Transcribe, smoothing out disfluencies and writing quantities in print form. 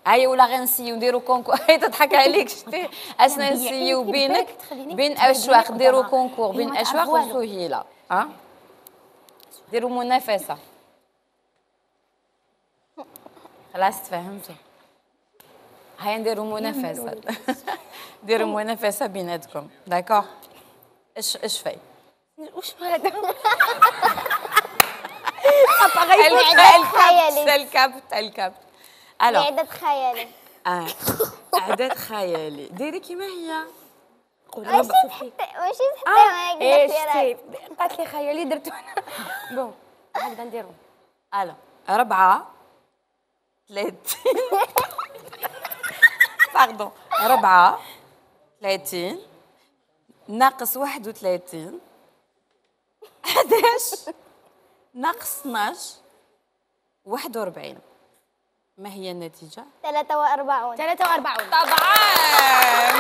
هاي ولا غنسيو نديرو كونكور. هاي تضحك عليك شتي. اسنا نسيو بينك بين اشواق، نديرو كونكور بين اشواق وسهيله. ديروا منافسه. خلاص تفهمتوا. هيا نديروا منافسه. ديروا منافسه بيناتكم داكوغ. اش فاي وش هذا؟ الكابت الو اعداد خيالي. اعداد خيالي. ديري كيما هي. ماشي تحطيها هيك. قالت لي خيالي درتو انا. بون هكذا نديرو. الو 4 30 باردون 4 30 ناقص 31 11 ناقص 12 41. ما هي النتيجة؟ 43. 43 طبعا.